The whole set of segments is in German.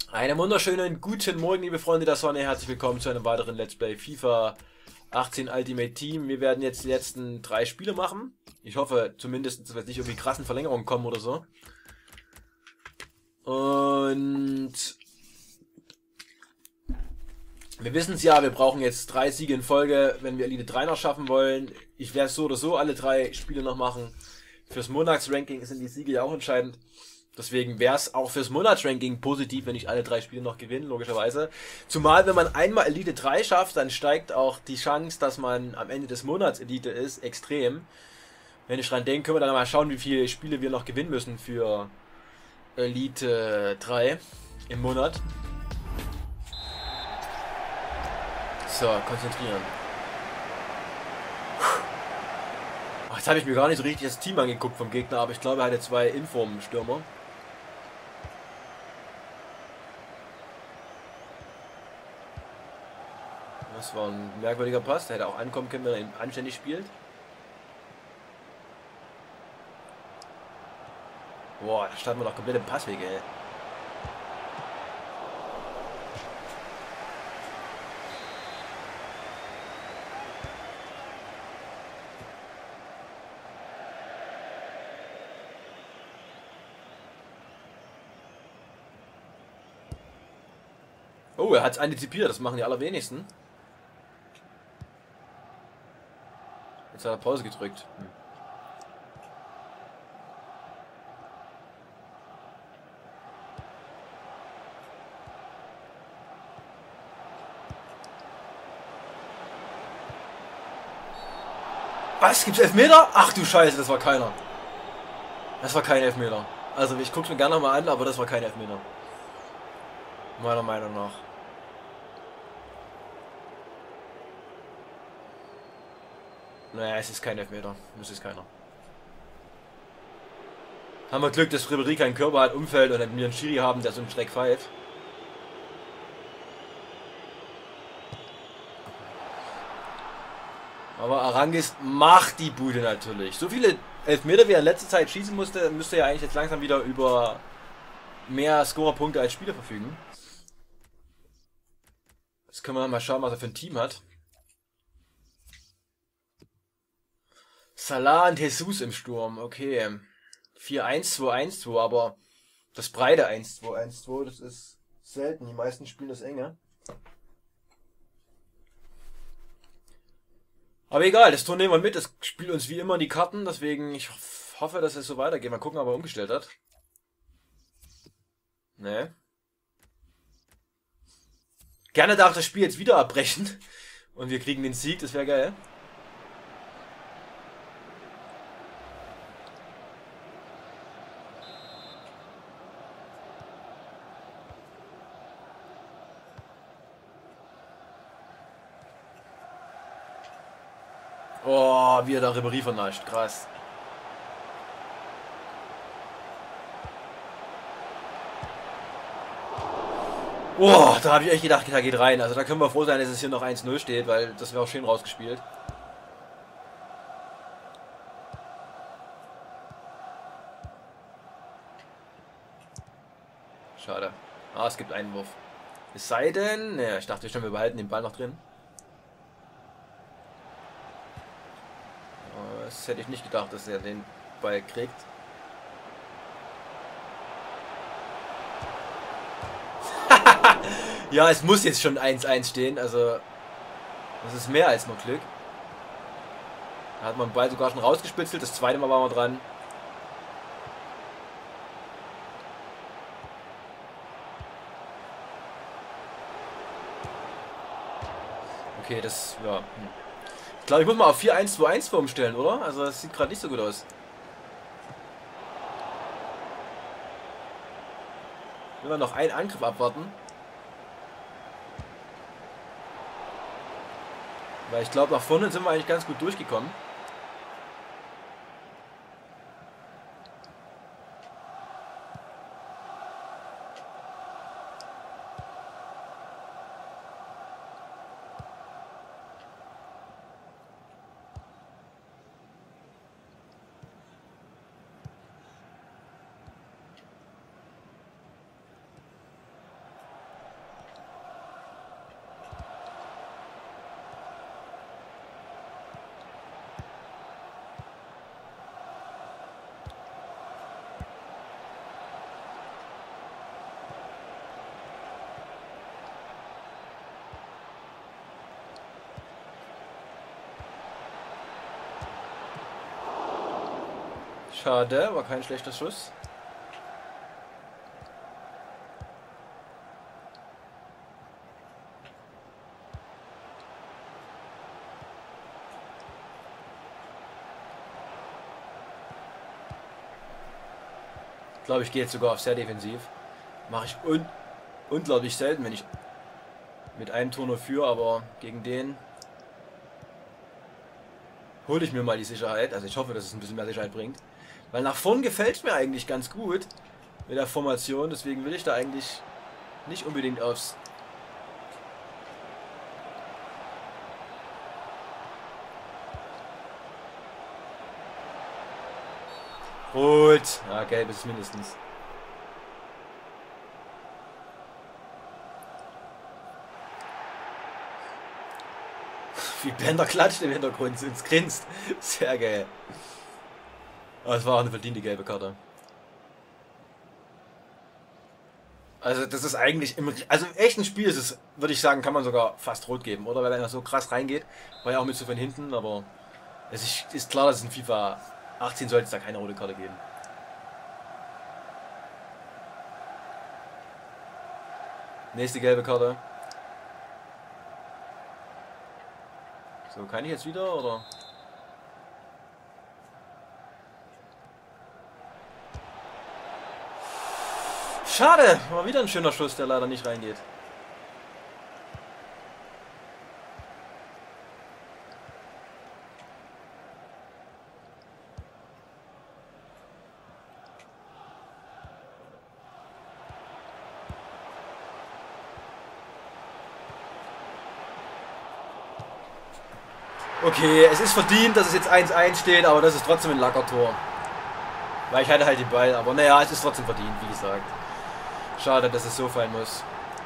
Einen wunderschönen guten Morgen, liebe Freunde der Sonne. Herzlich willkommen zu einem weiteren Let's Play FIFA 18 Ultimate Team. Wir werden jetzt die letzten 3 Spiele machen. Ich hoffe zumindest, dass wir nicht irgendwie krassen Verlängerungen kommen oder so. Und wir wissen es ja, wir brauchen jetzt 3 Siege in Folge, wenn wir Elite 3 noch schaffen wollen. Ich werde so oder so alle 3 Spiele noch machen. Fürs Monatsranking sind die Siege ja auch entscheidend. Deswegen wäre es auch fürs Monatsranking positiv, wenn ich alle 3 Spiele noch gewinne, logischerweise. Zumal, wenn man einmal Elite 3 schafft, dann steigt auch die Chance, dass man am Ende des Monats Elite ist, extrem. Wenn ich dran denke, können wir dann mal schauen, wie viele Spiele wir noch gewinnen müssen für Elite 3 im Monat. So, konzentrieren. Ach, jetzt habe ich mir gar nicht so richtig das Team angeguckt vom Gegner, aber ich glaube, er hatte 2 Inform-Stürmer. Das war ein merkwürdiger Pass. Der hätte auch ankommen können, wenn er ihn anständig spielt. Boah, da starten wir doch komplett im Passweg, ey. Oh, er hat es antizipiert. Das machen die allerwenigsten. Jetzt hat er Pause gedrückt. Was? Gibt's Elfmeter? Ach du Scheiße, das war keiner. Das war kein Elfmeter. Also ich guck's mir gerne nochmal an, aber das war kein Elfmeter. Meiner Meinung nach. Naja, es ist kein Elfmeter. Das ist keiner. Haben wir Glück, dass Ribéry keinen Körper hat, umfällt und wir einen Schiri haben, der so einen Schreck pfeift. Aber Arangis macht die Bude natürlich. So viele Elfmeter, wie er in letzter Zeit schießen musste, müsste er eigentlich jetzt langsam wieder über mehr Scorerpunkte als Spieler verfügen. Jetzt können wir mal schauen, was er für ein Team hat. Salah und Jesus im Sturm, okay. 4-1-2-1-2, aber das breite 1-2-1-2, das ist selten. Die meisten spielen das enge. Aber egal, das Tor nehmen wir mit. Das spielt uns wie immer in die Karten. Deswegen, ich hoffe, dass es so weitergeht. Mal gucken, ob er umgestellt hat. Ne. Gerne darf das Spiel jetzt wieder abbrechen. Und wir kriegen den Sieg, das wäre geil. Oh, wie er da Ribéry vernascht. Krass. Oh, da habe ich echt gedacht, da geht rein. Also da können wir froh sein, dass es hier noch 1-0 steht, weil das wäre auch schön rausgespielt. Schade. Ah, es gibt einen Wurf. Es sei denn, naja, ich dachte schon, wir behalten den Ball noch drin. Das hätte ich nicht gedacht, dass er den Ball kriegt. Ja, es muss jetzt schon 1-1 stehen, also das ist mehr als nur Glück. Da hat man den Ball sogar schon rausgespitzelt, das zweite Mal waren wir dran. Okay, das, ja. Ich glaube, ich muss mal auf 4-1-2-1 umstellen, oder? Also das sieht gerade nicht so gut aus. Wenn wir noch einen Angriff abwarten. Weil ich glaube, nach vorne sind wir eigentlich ganz gut durchgekommen. Schade, war kein schlechter Schuss. Ich glaube, ich gehe jetzt sogar auf sehr defensiv. Mache ich unglaublich selten, wenn ich mit einem Tor nur führe, aber gegen den hole ich mir mal die Sicherheit. Also ich hoffe, dass es ein bisschen mehr Sicherheit bringt. Weil nach vorn gefällt es mir eigentlich ganz gut mit der Formation. Deswegen will ich da eigentlich nicht unbedingt aufs... Rot. Ja, gelb ist es mindestens. Wie Blender klatscht im Hintergrund und grinst. Sehr geil. Aber es war auch eine verdiente gelbe Karte. Also das ist eigentlich also im echten Spiel ist es, würde ich sagen, kann man sogar fast rot geben, oder? Weil er so krass reingeht. War ja auch mit so von hinten, aber es ist klar, dass es in FIFA 18 sollte es da keine rote Karte geben. Nächste gelbe Karte. So, kann ich jetzt wieder, oder? Schade, war wieder ein schöner Schuss, der leider nicht reingeht. Okay, es ist verdient, dass es jetzt 1-1 steht, aber das ist trotzdem ein Lackertor. Weil ich hatte halt den Ball, aber naja, es ist trotzdem verdient, wie gesagt. Schade, dass es so fallen muss.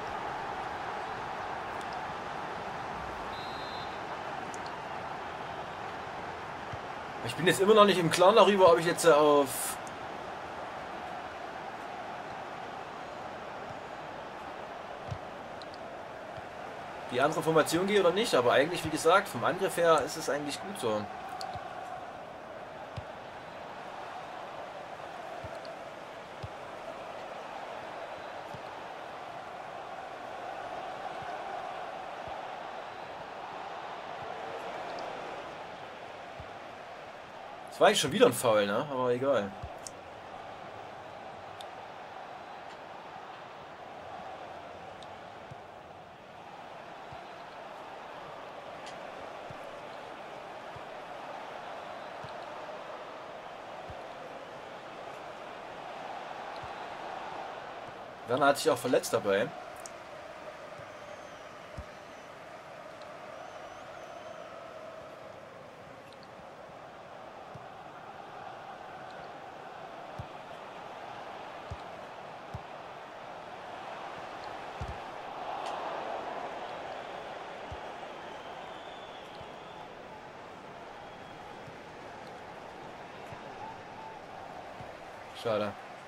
Ich bin jetzt immer noch nicht im Klaren darüber, ob ich jetzt auf... die andere Formation gehe oder nicht, aber eigentlich, wie gesagt, vom Angriff her ist es eigentlich gut so. Das war eigentlich schon wieder ein Foul, ne? Aber egal. Werner hat sich auch verletzt dabei. Schade.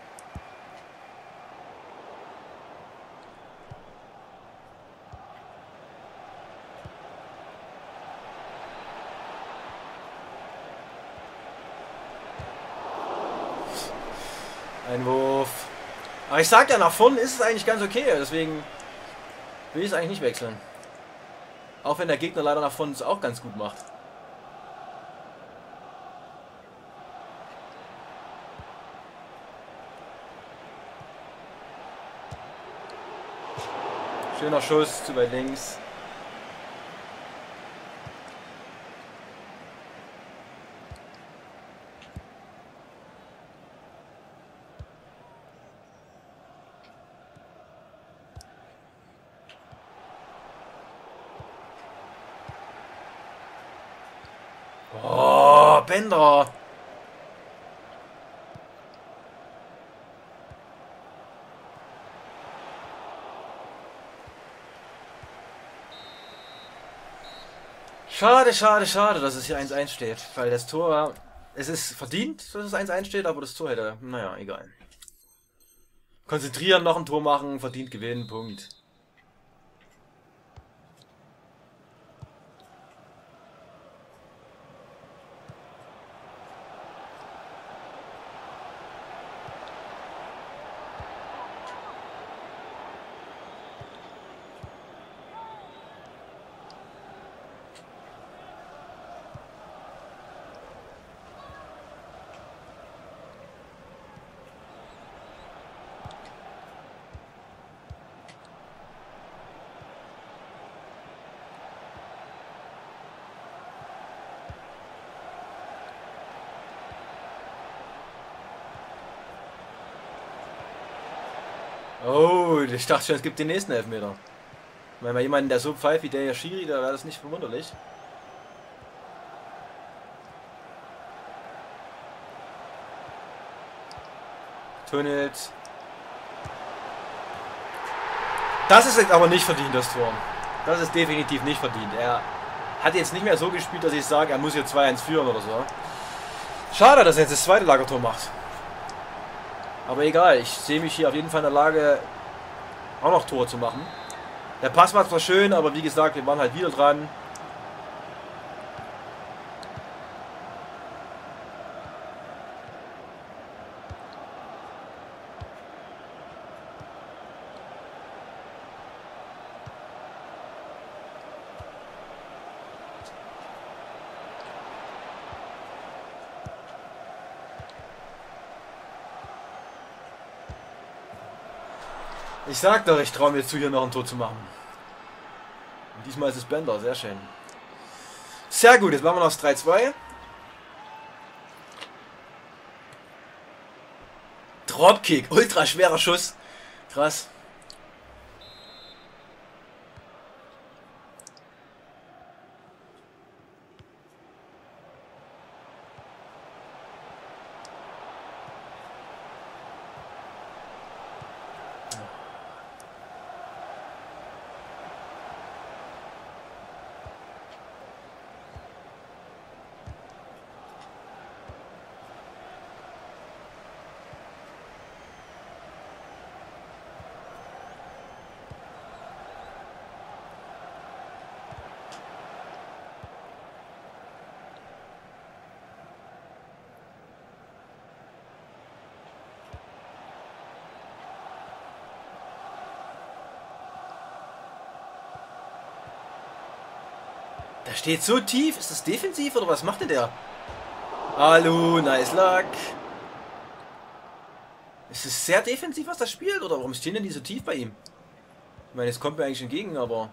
Einwurf. Aber ich sag ja, nach vorne ist es eigentlich ganz okay, deswegen will ich es eigentlich nicht wechseln. Auch wenn der Gegner leider nach vorne es auch ganz gut macht. Schöner Schuss zu weit links. Oh, Bender. Schade, schade, schade, dass es hier 1-1 steht. Weil das Tor, es ist verdient, dass es 1-1 steht, aber das Tor hätte, naja, egal. Konzentrieren, noch ein Tor machen, verdient gewinnen, Punkt. Oh, ich dachte schon, es gibt den nächsten Elfmeter. Wenn mal jemanden, der so pfeift wie der Schiri, da wäre das nicht verwunderlich. Tunnelt. Das ist jetzt aber nicht verdient, das Tor. Das ist definitiv nicht verdient. Er hat jetzt nicht mehr so gespielt, dass ich sage, er muss hier 2-1 führen oder so. Schade, dass er jetzt das zweite Lagertor macht. Aber egal, ich sehe mich hier auf jeden Fall in der Lage, auch noch Tore zu machen. Der Pass war zwar schön, aber wie gesagt, wir waren halt wieder dran. Ich sag doch, ich traue mir zu, hier noch ein Tor zu machen. Und diesmal ist es Bender, sehr schön. Sehr gut, jetzt machen wir noch das 3-2. Dropkick, ultra schwerer Schuss. Krass. Der steht so tief. Ist das defensiv oder was macht denn der? Hallo, nice luck. Ist es sehr defensiv, was das spielt? Oder warum stehen denn die so tief bei ihm? Ich meine, es kommt mir eigentlich entgegen, aber...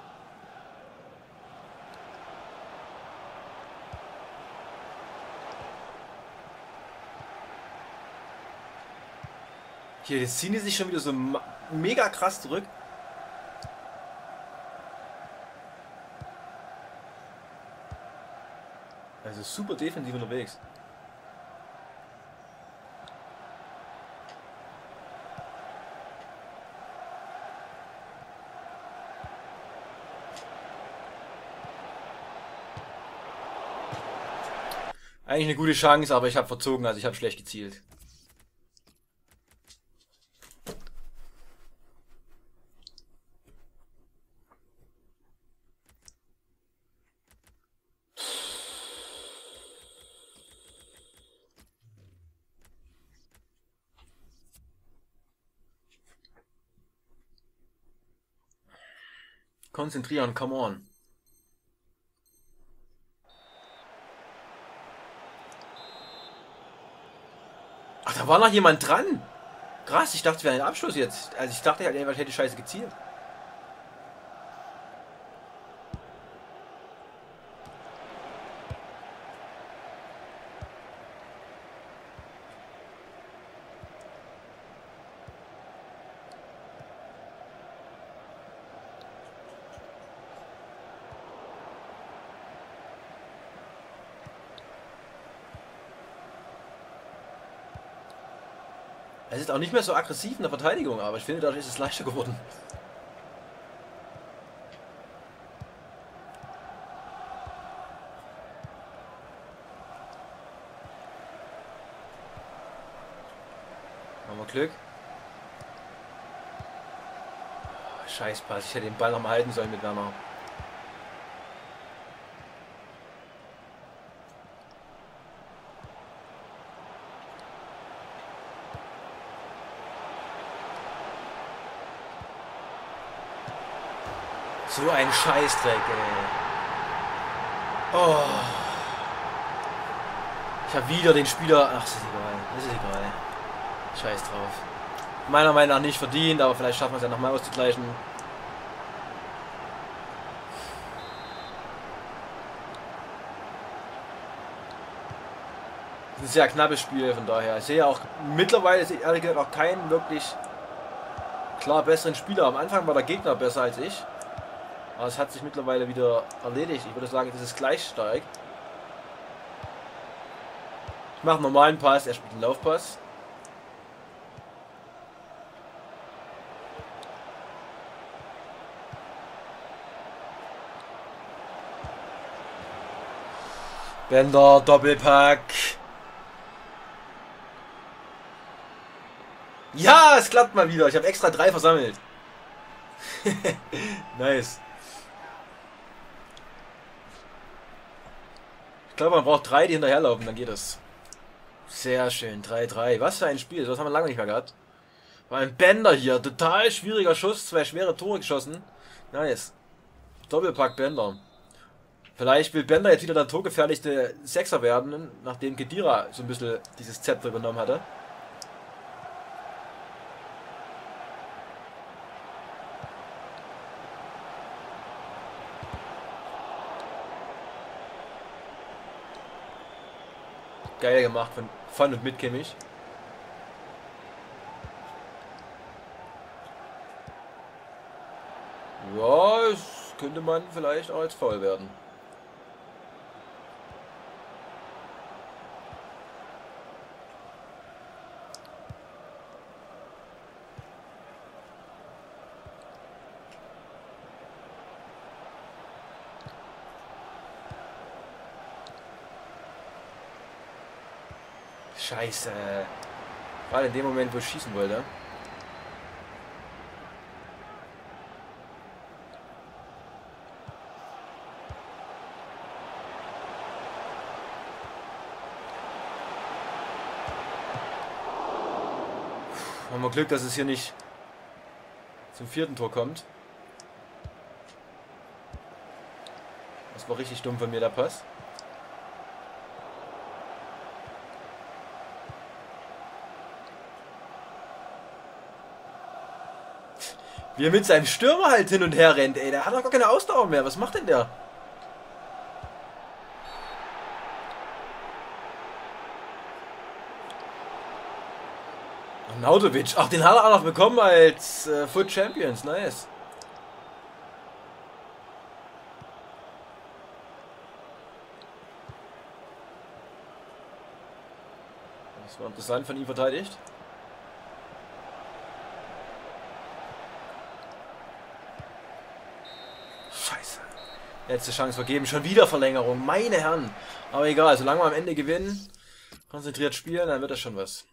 Hier, jetzt ziehen die sich schon wieder so mega krass zurück. Also super defensiv unterwegs. Eigentlich eine gute Chance, aber ich habe verzogen, also ich habe schlecht gezielt. Konzentrieren, come on. Ach, da war noch jemand dran. Krass, ich dachte, es wäre ein Abschluss jetzt. Also ich dachte halt, ich hätte scheiße gezielt. Es ist auch nicht mehr so aggressiv in der Verteidigung, aber ich finde, dadurch ist es leichter geworden. Haben wir Glück. Scheißpass, ich hätte den Ball noch mal halten sollen mit Werner. So ein Scheißdreck, ey. Oh. Ich habe wieder den Spieler... Ach, ist egal. Ist egal. Scheiß drauf. Meiner Meinung nach nicht verdient, aber vielleicht schaffen wir es ja nochmal auszugleichen. Ein sehr knappes Spiel, von daher. Ich sehe auch mittlerweile, ehrlich gesagt, auch keinen wirklich klar besseren Spieler. Am Anfang war der Gegner besser als ich. Aber es hat sich mittlerweile wieder erledigt. Ich würde sagen, das ist gleich stark. Ich mache einen normalen Pass, er spielt einen Laufpass. Bender, Doppelpack. Ja, es klappt mal wieder. Ich habe extra 3 versammelt. Nice. Ich glaube, man braucht 3, die hinterherlaufen, dann geht es. Sehr schön, 3-3. Was für ein Spiel, das haben wir lange nicht mehr gehabt. War ein Bender hier, total schwieriger Schuss, 2 schwere Tore geschossen. Nice. Doppelpack Bender. Vielleicht will Bender jetzt wieder der torgefährlichste Sechser werden, nachdem Khedira so ein bisschen dieses Zepter übernommen hatte. Geil gemacht von und mit Kimmich. Ja, es könnte man vielleicht auch als Foul werden. Scheiße. Gerade in dem Moment, wo ich schießen wollte. Haben wir Glück, dass es hier nicht zum 4. Tor kommt. Das war richtig dumm von mir, der Pass. Wie er mit seinem Stürmer halt hin und her rennt, ey. Der hat doch gar keine Ausdauer mehr. Was macht denn der? Nautovic. Ach, den hat er auch noch bekommen als Foot Champions. Nice. Das war interessant von ihm verteidigt. Scheiße. Letzte Chance vergeben. Schon wieder Verlängerung. Meine Herren. Aber egal. Solange wir am Ende gewinnen, konzentriert spielen, dann wird das schon was.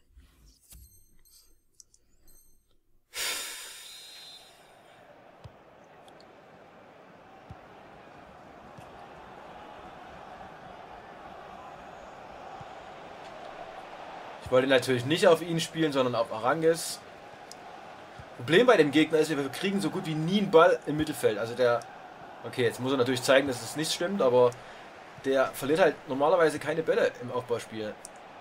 Ich wollte natürlich nicht auf ihn spielen, sondern auf Arangis. Problem bei dem Gegner ist, wir kriegen so gut wie nie einen Ball im Mittelfeld. Also der... Okay, jetzt muss er natürlich zeigen, dass es nicht stimmt, aber der verliert halt normalerweise keine Bälle im Aufbauspiel.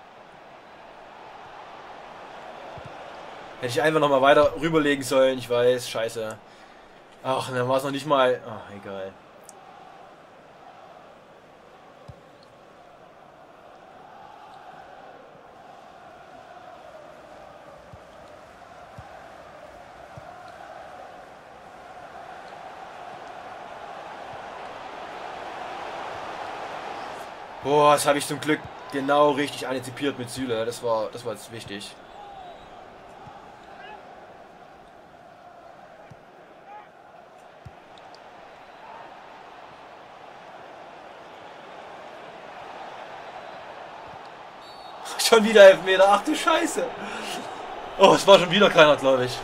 Hätte ich einfach nochmal weiter rüberlegen sollen, ich weiß, scheiße. Ach, dann war es noch nicht mal... Ach, egal. Boah, das habe ich zum Glück genau richtig antizipiert mit Süle. Das war jetzt wichtig. Schon wieder Elfmeter. Ach du Scheiße. Oh, es war schon wieder keiner, glaube ich.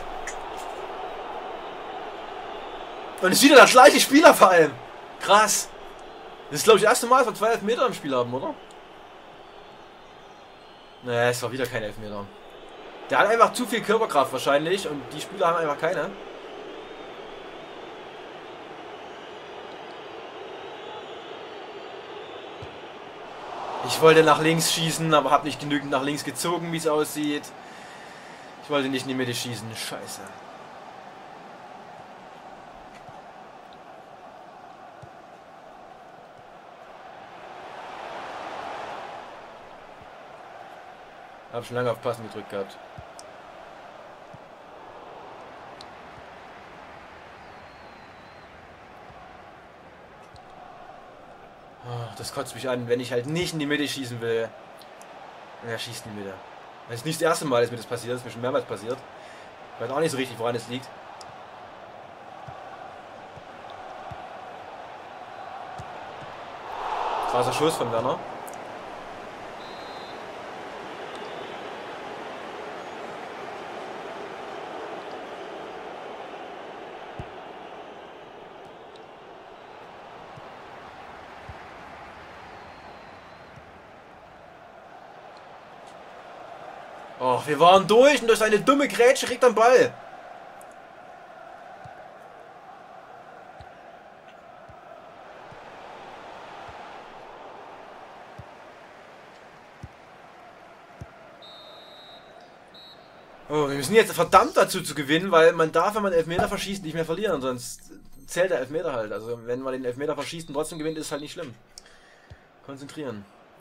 Und es ist wieder der gleiche Spieler vor allem. Krass. Das ist, glaube ich, das erste Mal, dass wir 2 Elfmeter im Spiel haben, oder? Ne, es war wieder kein Elfmeter. Der hat einfach zu viel Körperkraft wahrscheinlich und die Spieler haben einfach keine. Ich wollte nach links schießen, aber habe nicht genügend nach links gezogen, wie es aussieht. Ich wollte nicht in die Mitte schießen. Scheiße. Hab schon lange auf Passen gedrückt gehabt. Das kotzt mich an, wenn ich halt nicht in die Mitte schießen will. Er schießt in die Mitte. Das ist nicht das erste Mal, dass mir das passiert. Das ist mir schon mehrmals passiert. Ich weiß auch nicht so richtig, woran es liegt. Krasser Schuss von Werner. Oh, wir waren durch und durch seine dumme Grätsche kriegt er den Ball. Oh, wir müssen jetzt verdammt dazu zu gewinnen, weil man darf, wenn man Elfmeter verschießt, nicht mehr verlieren, sonst zählt der Elfmeter halt. Also wenn man den Elfmeter verschießt und trotzdem gewinnt, ist es halt nicht schlimm. Konzentrieren.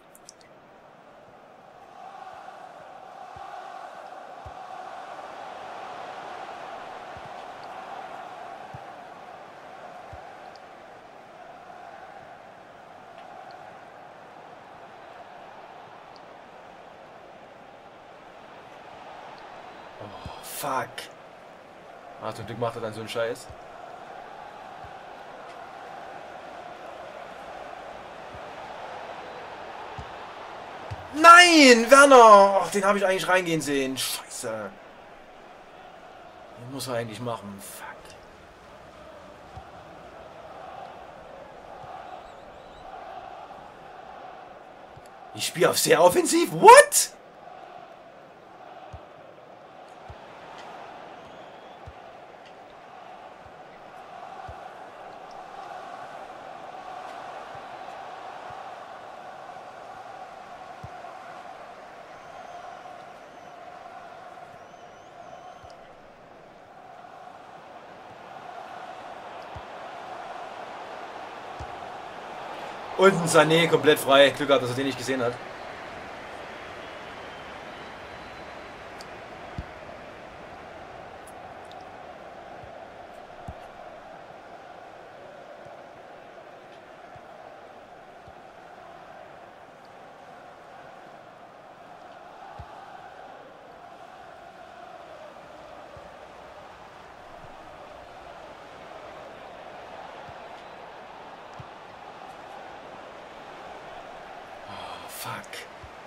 Oh, fuck. Ah, zum Glück macht er dann so einen Scheiß. Nein, Werner! Och, den habe ich eigentlich reingehen sehen. Scheiße. Den muss er eigentlich machen. Fuck. Ich spiele auf sehr offensiv. What? Und ein Sané komplett frei. Glück gehabt, dass er den nicht gesehen hat. Fuck.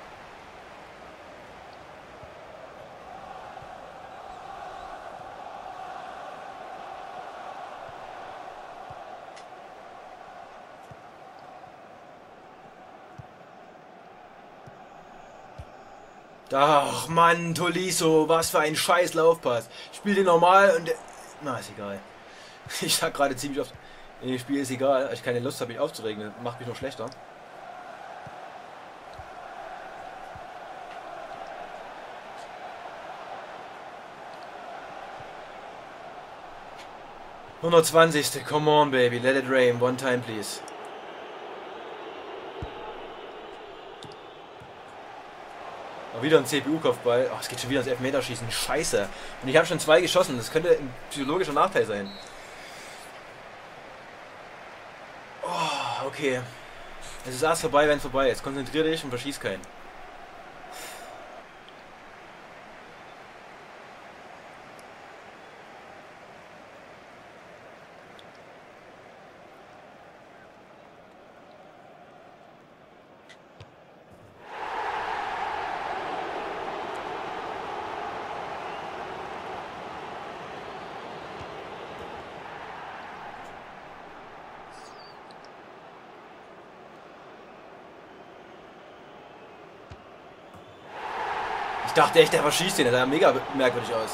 Ach Mann, Tolisso, was für ein scheiß Laufpass. Ich spiele den normal und... Na, ist egal. Ich sag gerade ziemlich oft, in dem Spiel ist egal, weil ich keine Lust habe, mich aufzuregen. Das macht mich noch schlechter. ...120. Come on, baby. Let it rain. One time, please. Aber wieder ein CPU-Kopfball. Oh, es geht schon wieder ins Elfmeterschießen. Scheiße. Und ich habe schon 2 geschossen. Das könnte ein psychologischer Nachteil sein. Oh, okay. Es ist erst vorbei, wenn vorbei ist. Konzentrier dich und verschieß keinen. Ich dachte echt, der verschießt den. Der sah mega merkwürdig aus.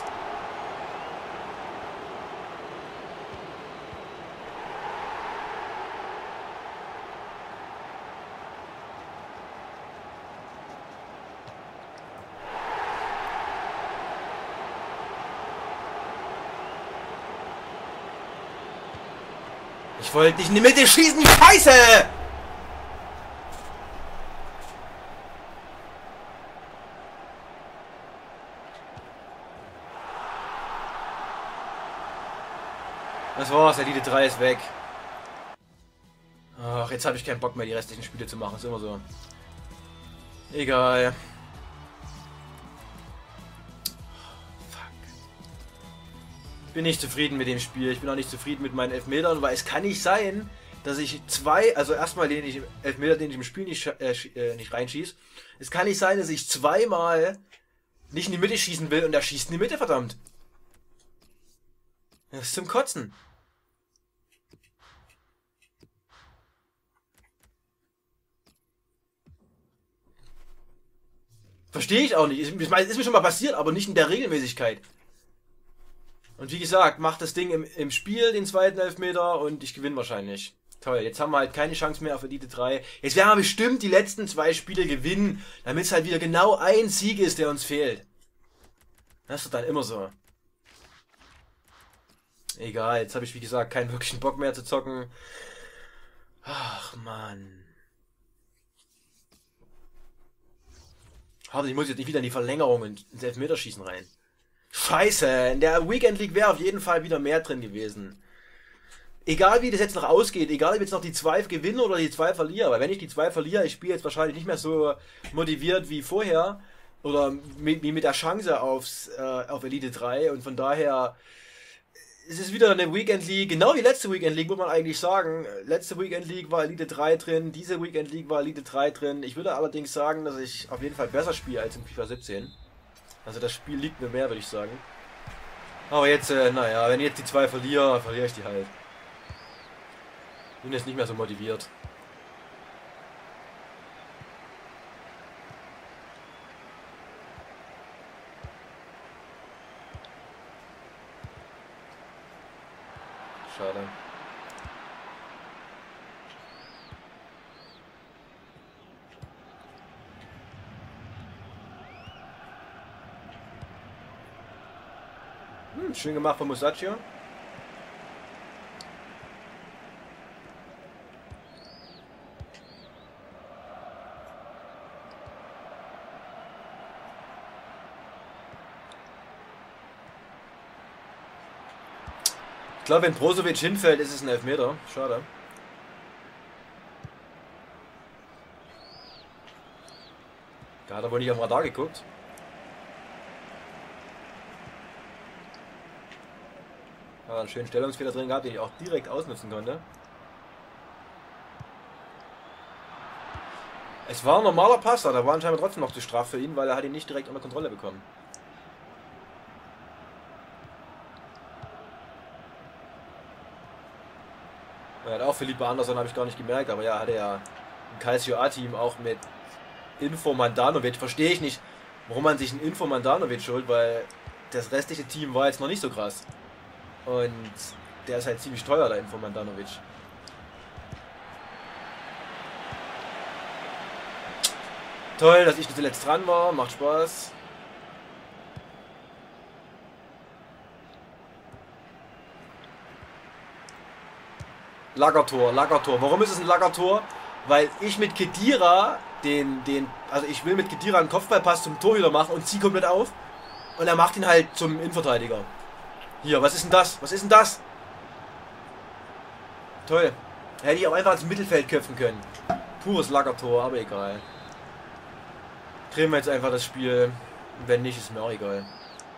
Ich wollte nicht in die Mitte schießen, Scheiße! Das war's, Elite 3 ist weg. Ach, jetzt habe ich keinen Bock mehr, die restlichen Spiele zu machen. Ist immer so. Egal. Ich bin nicht zufrieden mit dem Spiel. Ich bin auch nicht zufrieden mit meinen Elfmetern, weil es kann nicht sein, dass ich also erstmal den Elfmeter, den ich im Spiel nicht reinschieße. Es kann nicht sein, dass ich zweimal nicht in die Mitte schießen will und er schießt in die Mitte, verdammt. Das ist zum Kotzen. Verstehe ich auch nicht. Ich meine, es ist mir schon mal passiert, aber nicht in der Regelmäßigkeit. Und wie gesagt, macht das Ding im Spiel den zweiten Elfmeter und ich gewinne wahrscheinlich. Toll, jetzt haben wir halt keine Chance mehr auf Elite 3. Jetzt werden wir bestimmt die letzten 2 Spiele gewinnen, damit es halt wieder genau ein Sieg ist, der uns fehlt. Das ist dann immer so. Egal, jetzt habe ich wie gesagt keinen wirklichen Bock mehr zu zocken. Ach man. Warte, ich muss jetzt nicht wieder in die Verlängerung und ins Elfmeterschießen rein. Scheiße, in der Weekend League wäre auf jeden Fall wieder mehr drin gewesen. Egal wie das jetzt noch ausgeht, egal ob ich jetzt noch die 2 gewinne oder die 2 verliere, weil wenn ich die 2 verliere, ich spiele jetzt wahrscheinlich nicht mehr so motiviert wie vorher oder wie mit der Chance auf Elite 3 und von daher es ist wieder eine Weekend League, genau wie letzte Weekend League, muss man eigentlich sagen. Letzte Weekend League war Elite 3 drin, diese Weekend League war Elite 3 drin. Ich würde allerdings sagen, dass ich auf jeden Fall besser spiele als in FIFA 17. Also das Spiel liegt mir mehr, würde ich sagen. Aber jetzt, naja, wenn ich jetzt die 2 verliere, verliere ich die halt. Bin jetzt nicht mehr so motiviert. Schade. Schön gemacht von Musacchio. Ich glaube, wenn Brozovic hinfällt, ist es ein Elfmeter. Schade. Da hat er wohl nicht am Radar geguckt. Aber einen schönen Stellungsfehler drin gehabt, den ich auch direkt ausnutzen konnte. Es war ein normaler Passer, da war anscheinend trotzdem noch zu straff für ihn, weil er hat ihn nicht direkt unter Kontrolle bekommen. Er hat auch Felipe Anderson, habe ich gar nicht gemerkt, aber ja, hatte ja ein Calcio A-Team auch mit Info Mandanovic. Verstehe ich nicht, warum man sich einen Info Mandanovic holt, weil das restliche Team war jetzt noch nicht so krass. Und der ist halt ziemlich teuer, der Info Mandanovic. Toll, dass ich zuletzt dran war, macht Spaß. Lagertor. Warum ist es ein Lagertor? Weil ich mit Khedira also ich will mit Khedira einen Kopfballpass zum Torhüter machen und ziehe komplett auf. Und er macht ihn halt zum Innenverteidiger. Hier, was ist denn das? Was ist denn das? Toll. Hätte ich auch einfach ins Mittelfeld köpfen können. Pures Lagertor, aber egal. Drehen wir jetzt einfach das Spiel. Wenn nicht, ist mir auch egal.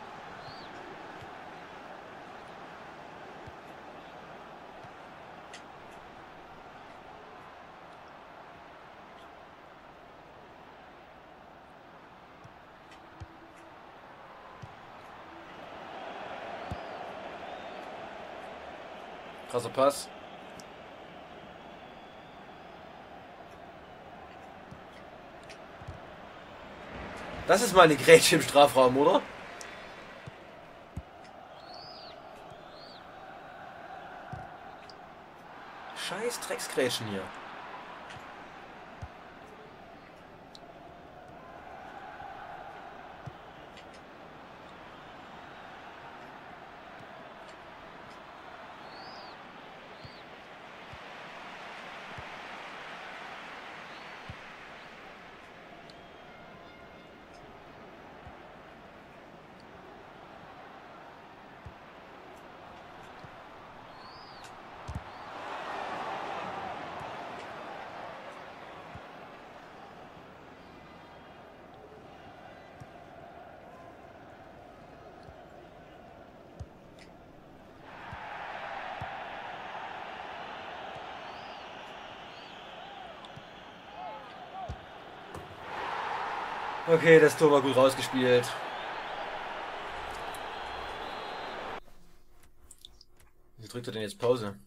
Krasser Pass. Das ist mal eine Grätsche im Strafraum, oder? Scheiß Drecksgrätschen hier. Okay, das Tor war gut rausgespielt. Wie drückt er denn jetzt Pause?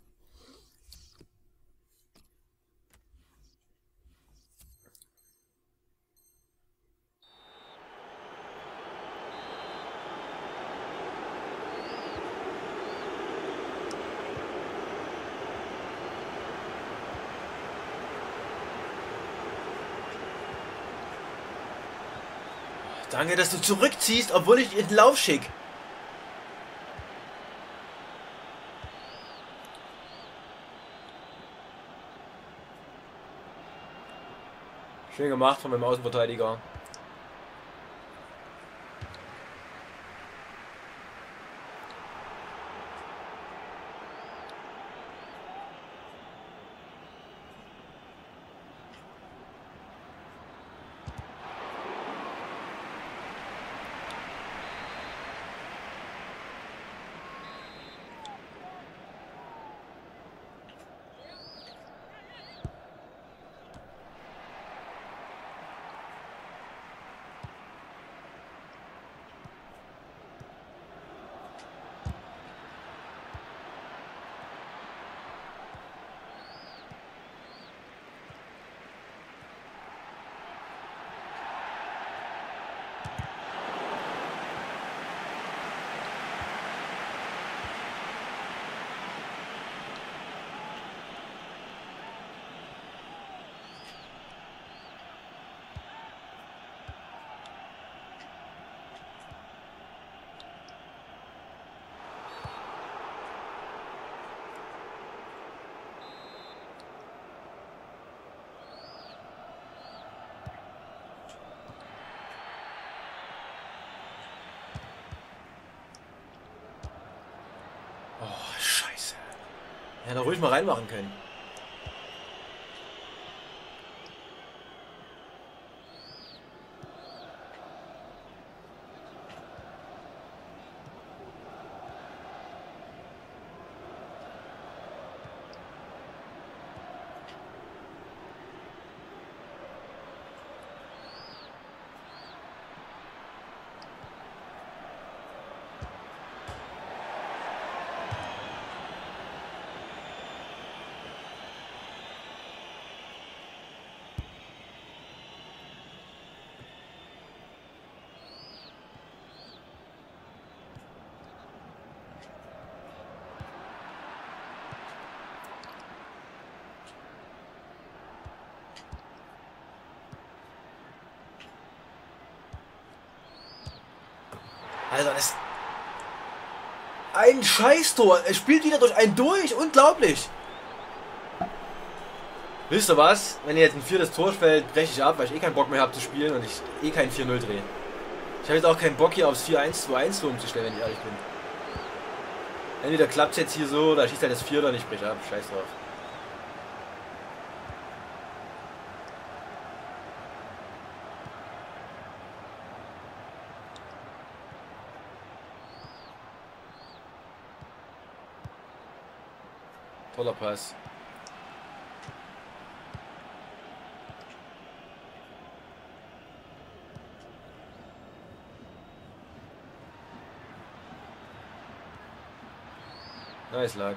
Danke, dass du zurückziehst, obwohl ich dich in den Lauf schicke. Schön gemacht von meinem Außenverteidiger. Oh, scheiße. Ja, da ruhig mal reinmachen können. Alter, das ist ein Scheißtor. Er spielt wieder durch einen durch. Unglaublich. Wisst ihr was? Wenn ihr jetzt ein viertes Tor fällt, breche ich ab, weil ich eh keinen Bock mehr habe zu spielen und ich eh kein 4-0 drehe. Ich habe jetzt auch keinen Bock hier aufs 4-1-2-1 umzustellen, wenn ich ehrlich bin. Entweder klappt es jetzt hier so, oder schießt halt das 4 oder ich breche ab. Scheiß drauf. Toller Pass. Nice Luck.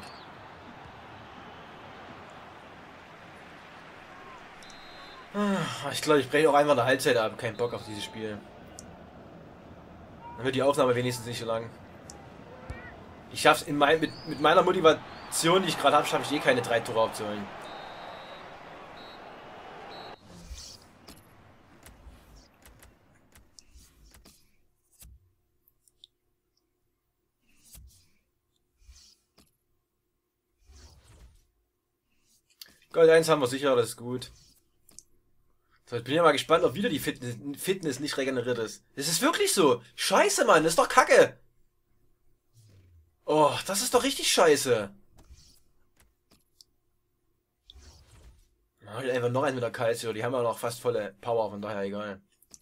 Ich glaube, ich breche auch einfach eine Halbzeit ab. Kein Bock auf dieses Spiel. Dann wird die Aufnahme wenigstens nicht so lang. Ich schaff's mit meiner Motivation, die ich gerade habe, schaffe ich eh keine 3 Tore aufzuholen. Gold 1 haben wir sicher, das ist gut. So, ich bin ja mal gespannt, ob wieder die Fitness nicht regeneriert ist. Das ist wirklich so. Scheiße, Mann, das ist doch Kacke. Oh, das ist doch richtig scheiße. Halt einfach noch eins mit der Calcio. Die haben ja noch fast volle Power, von daher egal.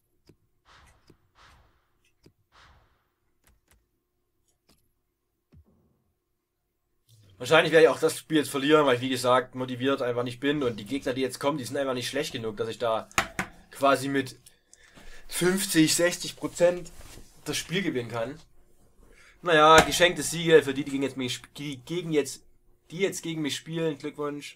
Wahrscheinlich werde ich auch das Spiel jetzt verlieren, weil ich wie gesagt motiviert einfach nicht bin und die Gegner, die jetzt kommen, die sind einfach nicht schlecht genug, dass ich da quasi mit 50, 60% das Spiel gewinnen kann. Naja, geschenkte Siege für die jetzt gegen mich spielen. Glückwunsch.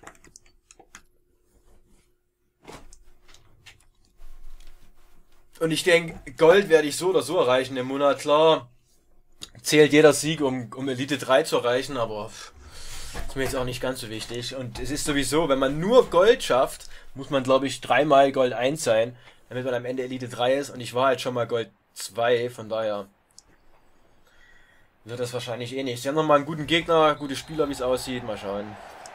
Und ich denke, Gold werde ich so oder so erreichen im Monat. Klar, zählt jeder Sieg, um Elite 3 zu erreichen, aber ist mir jetzt auch nicht ganz so wichtig. Und es ist sowieso, wenn man nur Gold schafft, muss man, glaube ich, 3-mal Gold 1 sein, damit man am Ende Elite 3 ist. Und ich war halt schon mal Gold 2, von daher wird das wahrscheinlich eh nicht. Sie haben nochmal einen guten Gegner, gute Spieler, wie es aussieht. Mal schauen.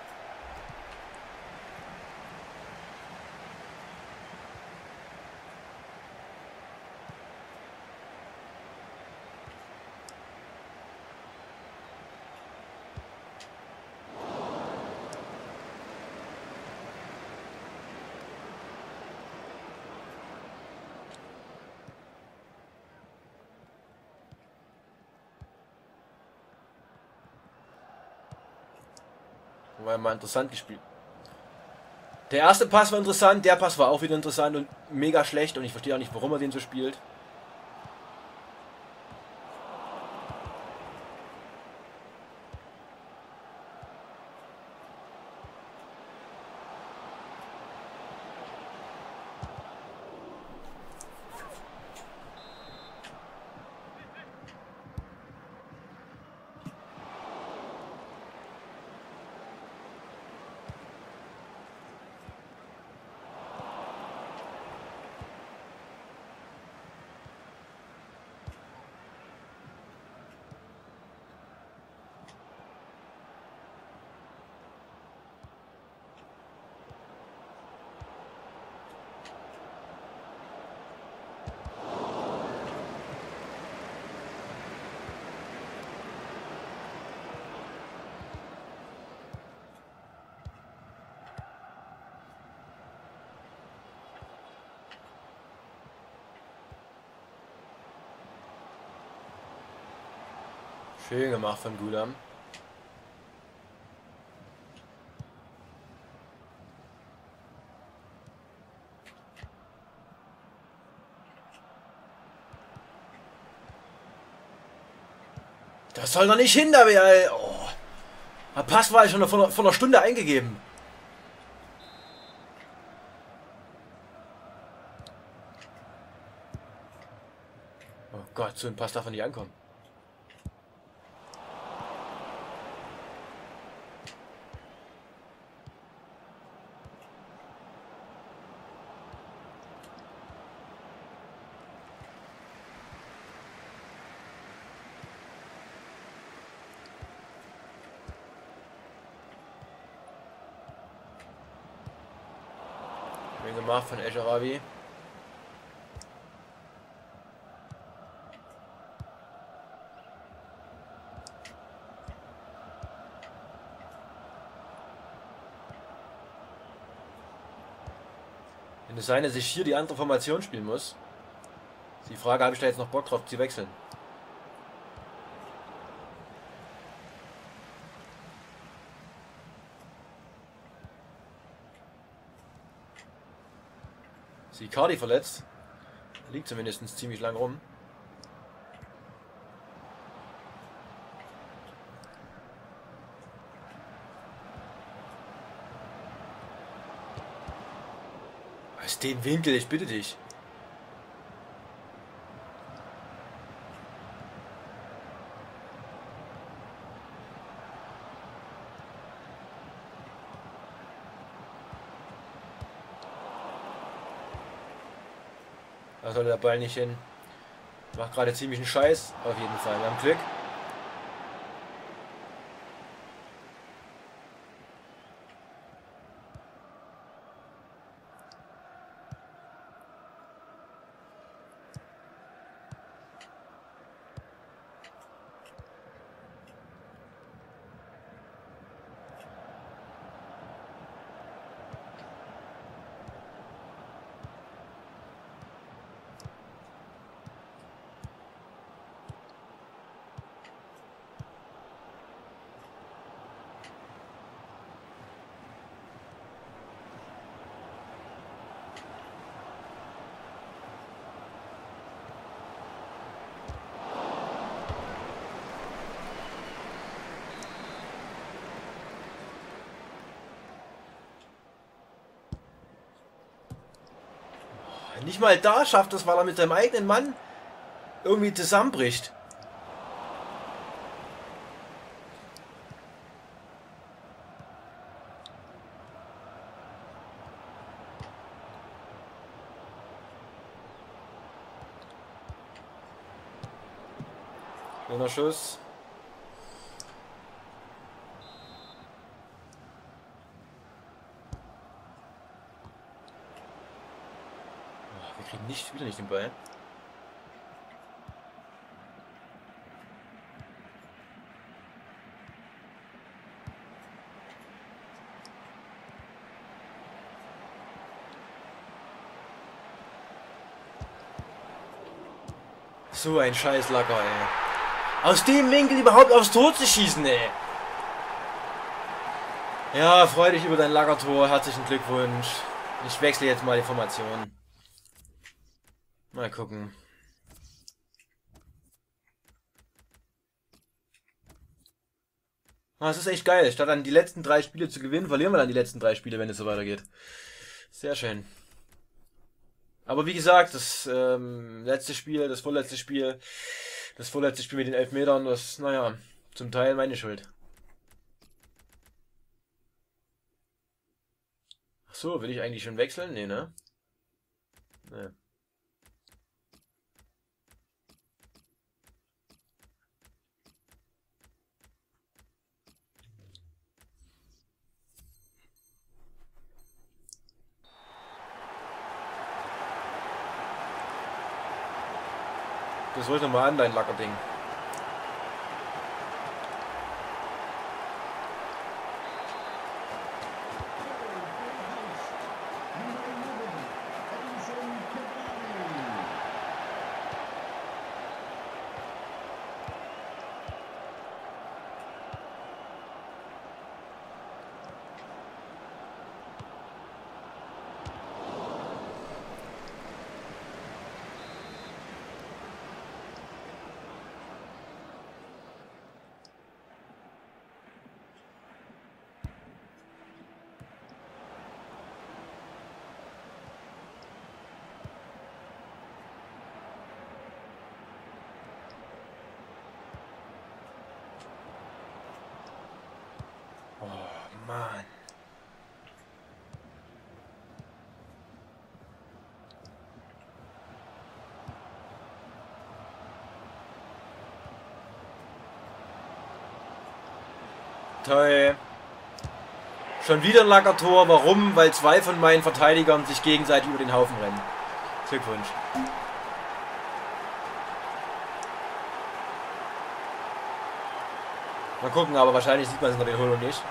War mal interessant gespielt. Der erste Pass war interessant, der Pass war auch wieder interessant und mega schlecht und ich verstehe auch nicht, warum er den so spielt. Schön gemacht von Gulam. Das soll doch nicht hinter mir, ey. Oh. Der Pass war schon vor einer Stunde eingegeben. Oh Gott, so ein Pass darf man nicht ankommen. Schön gemacht von El Arabi. Wenn es sein, dass ich hier die andere Formation spielen muss. Ist die Frage, habe ich da jetzt noch Bock drauf zu wechseln? Ist Icardi verletzt? Liegt zumindest ziemlich lang rum. Was ist den Winkel, ich bitte dich. Da soll der Ball nicht hin. Macht gerade ziemlich einen Scheiß. Auf jeden Fall. Wir haben Glück. Nicht mal da schafft es, weil er mit seinem eigenen Mann irgendwie zusammenbricht. Schöner Schuss. Wir kriegen wieder nicht den Ball. So ein scheiß Lacker, ey. Aus dem Winkel überhaupt aufs Tor zu schießen, ey. Ja, freu dich über dein Lackertor. Herzlichen Glückwunsch. Ich wechsle jetzt mal die Formation. Mal gucken. Ah, das ist echt geil. Statt dann die letzten 3 Spiele zu gewinnen, verlieren wir dann die letzten 3 Spiele, wenn es so weitergeht. Sehr schön. Aber wie gesagt, das letzte Spiel, das vorletzte Spiel mit den Elfmetern, das, naja, zum Teil meine Schuld. Ach so, will ich eigentlich schon wechseln? Nee, ne? Nee. Das ruhig nochmal an, dein Lackerding. Oh, Mann. Toll. Schon wieder ein Lackertor. Warum? Weil 2 von meinen Verteidigern sich gegenseitig über den Haufen rennen. Glückwunsch. Mal gucken, aber wahrscheinlich sieht man es in der Wiederholung nicht.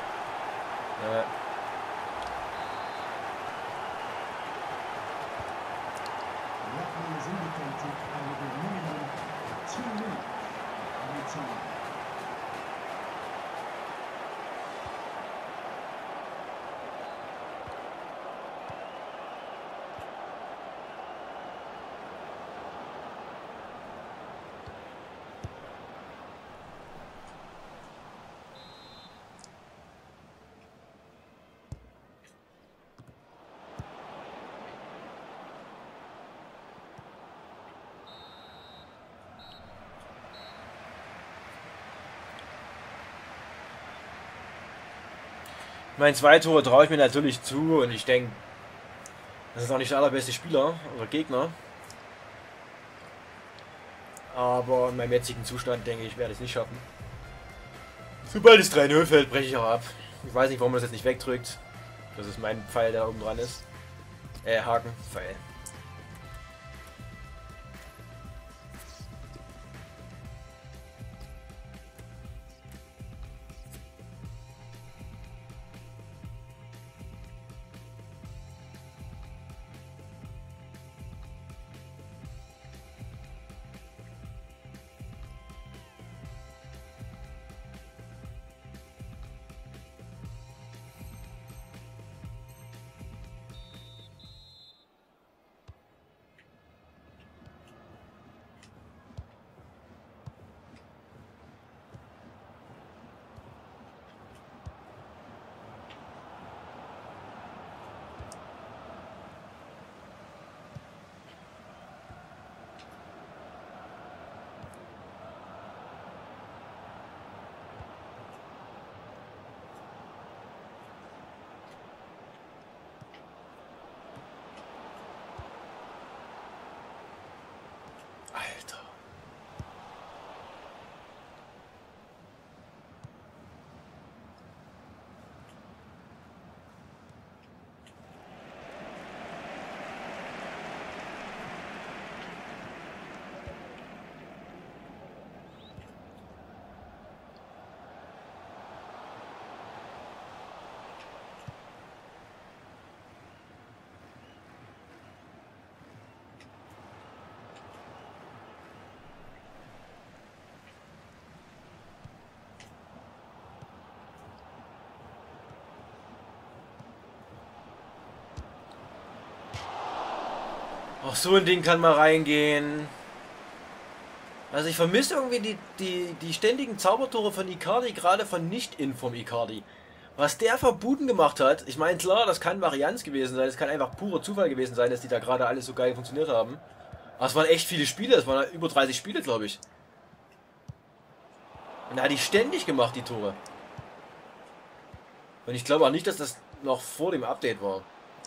Mein 2 Tore traue ich mir natürlich zu und ich denke, das ist auch nicht der allerbeste Spieler oder Gegner. Aber in meinem jetzigen Zustand denke ich, werde ich es nicht schaffen. Sobald es 3-0 fällt, breche ich auch ab. Ich weiß nicht, warum man das jetzt nicht wegdrückt. Das ist mein Pfeil, der oben dran ist. Haken, Pfeil. Auch so ein Ding kann mal reingehen. Also ich vermisse irgendwie die ständigen Zaubertore von Icardi, gerade von Nicht-Inform Icardi. Was der für Buden gemacht hat, ich meine klar, das kann Varianz gewesen sein, es kann einfach purer Zufall gewesen sein, dass die da gerade alles so geil funktioniert haben. Aber es waren echt viele Spiele, es waren über 30 Spiele, glaube ich. Und er hat die ständig gemacht, die Tore. Und ich glaube auch nicht, dass das noch vor dem Update war.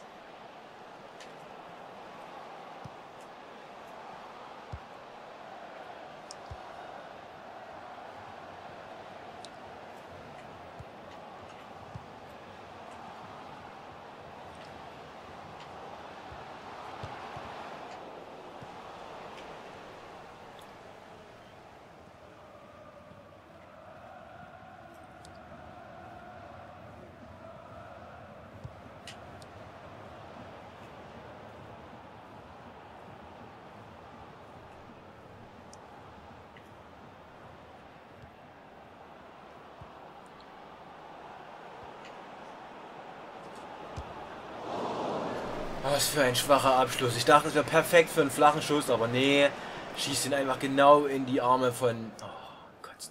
Was für ein schwacher Abschluss. Ich dachte, es wäre perfekt für einen flachen Schuss, aber nee, schießt ihn einfach genau in die Arme von... Oh Gott.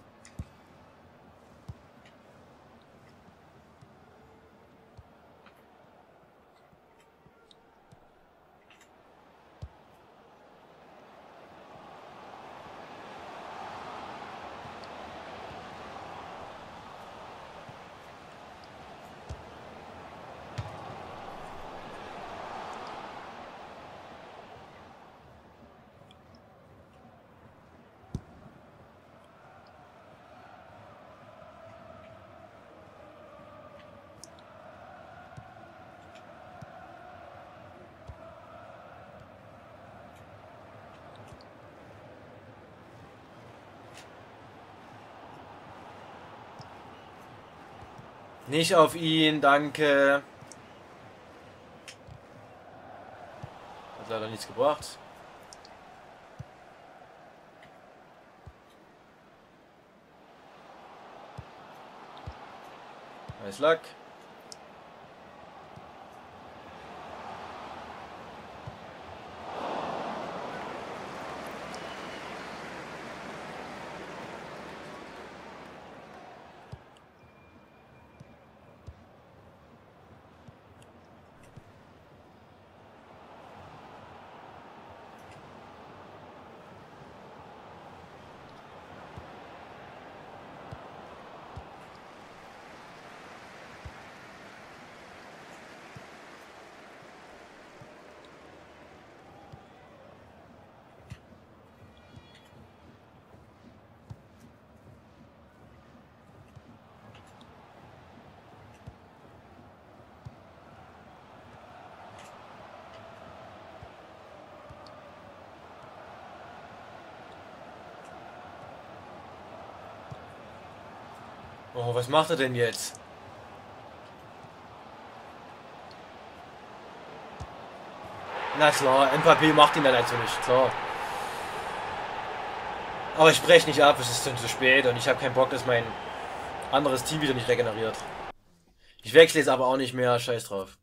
Nicht auf ihn, danke. Hat leider nichts gebracht. Nice luck. Oh, was macht er denn jetzt? Na klar, Mbappé macht ihn dann natürlich, klar. Aber ich breche nicht ab, es ist dann zu spät und ich habe keinen Bock, dass mein anderes Team wieder nicht regeneriert. Ich wechsle jetzt aber auch nicht mehr, scheiß drauf.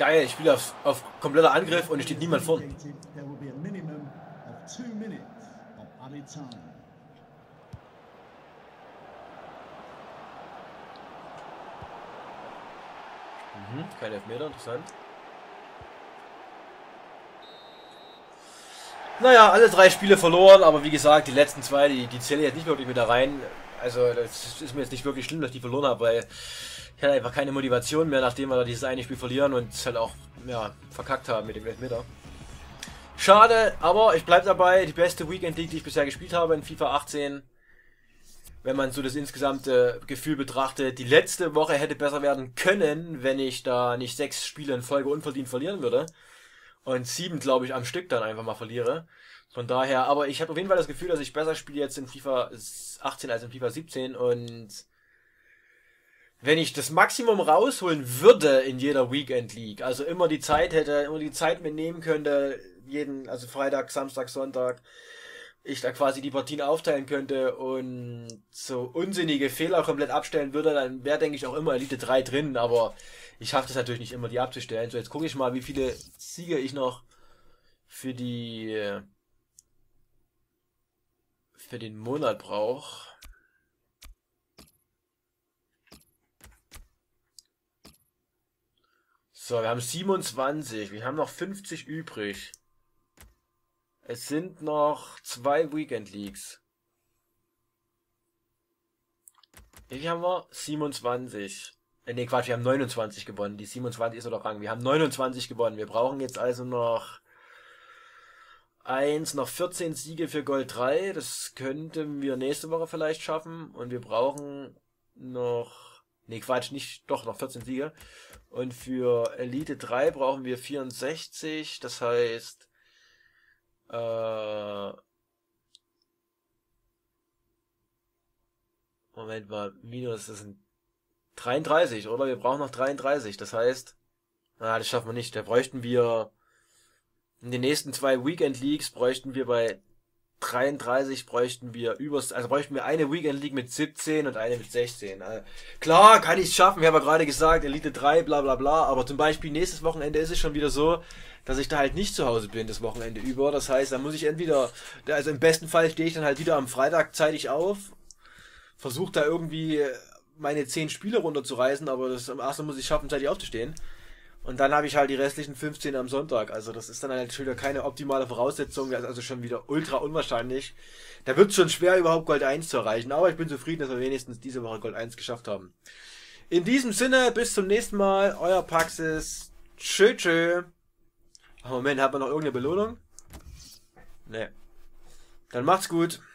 geil, ich spiele auf kompletter Angriff und es steht niemand vorn. Kein Elfmeter, interessant. Naja, alle 3 Spiele verloren, aber wie gesagt, die letzten 2, die zähle ich jetzt nicht wirklich mit da rein. Also das ist mir jetzt nicht wirklich schlimm, dass ich die verloren habe, weil ich hatte einfach keine Motivation mehr, nachdem wir da dieses eine Spiel verlieren und es halt auch ja, verkackt haben mit dem Elfmeter. Schade, aber ich bleibe dabei, die beste Weekend League, die ich bisher gespielt habe in FIFA 18. Wenn man so das insgesamte Gefühl betrachtet, die letzte Woche hätte besser werden können, wenn ich da nicht 6 Spiele in Folge unverdient verlieren würde. Und 7, glaube ich, am Stück dann einfach mal verliere. Von daher, aber ich habe auf jeden Fall das Gefühl, dass ich besser spiele jetzt in FIFA 18 als in FIFA 17. Und wenn ich das Maximum rausholen würde in jeder Weekend League, also immer die Zeit hätte, immer die Zeit mitnehmen könnte, also Freitag, Samstag, Sonntag, ich da quasi die Partien aufteilen könnte und so unsinnige Fehler komplett abstellen würde, dann wäre, denke ich, auch immer Elite 3 drin, aber ich schaffe das natürlich nicht immer, die abzustellen. So, jetzt gucke ich mal, wie viele Siege ich noch für den Monat brauche. So, wir haben 27, wir haben noch 50 übrig. Es sind noch 2 Weekend Leagues. Wie viel haben wir? 27. Ne, Quatsch, wir haben 29 gewonnen. Die 27 ist oder Rang. Wir haben 29 gewonnen. Wir brauchen jetzt also noch 14 Siege für Gold 3. Das könnten wir nächste Woche vielleicht schaffen. Und wir brauchen noch... Ne, Quatsch, nicht... Doch, noch 14 Siege. Und für Elite 3 brauchen wir 64. Das heißt... Moment mal, minus, das sind 33, oder? Wir brauchen noch 33, das heißt, das schaffen wir nicht. Da bräuchten wir, in den nächsten 2 Weekend Leagues bräuchten wir bei 33 bräuchten wir eine Weekend League mit 17 und eine mit 16. Klar, kann ich es schaffen, wir haben ja gerade gesagt, Elite 3, bla bla bla, aber zum Beispiel nächstes Wochenende ist es schon wieder so, dass ich da halt nicht zu Hause bin, das Wochenende über. Das heißt, da muss ich also im besten Fall stehe ich dann halt wieder am Freitag zeitig auf, versuche da irgendwie meine 10 Spiele runterzureißen, aber am ersten muss ich schaffen, zeitig aufzustehen. Und dann habe ich halt die restlichen 15 am Sonntag. Also das ist dann halt schon wieder keine optimale Voraussetzung. Das ist also schon wieder ultra unwahrscheinlich. Da wird es schon schwer, überhaupt Gold 1 zu erreichen. Aber ich bin zufrieden, dass wir wenigstens diese Woche Gold 1 geschafft haben. In diesem Sinne, bis zum nächsten Mal. Euer Paxis. Tschö, tschö. Moment, hat man noch irgendeine Belohnung? Ne. Dann macht's gut.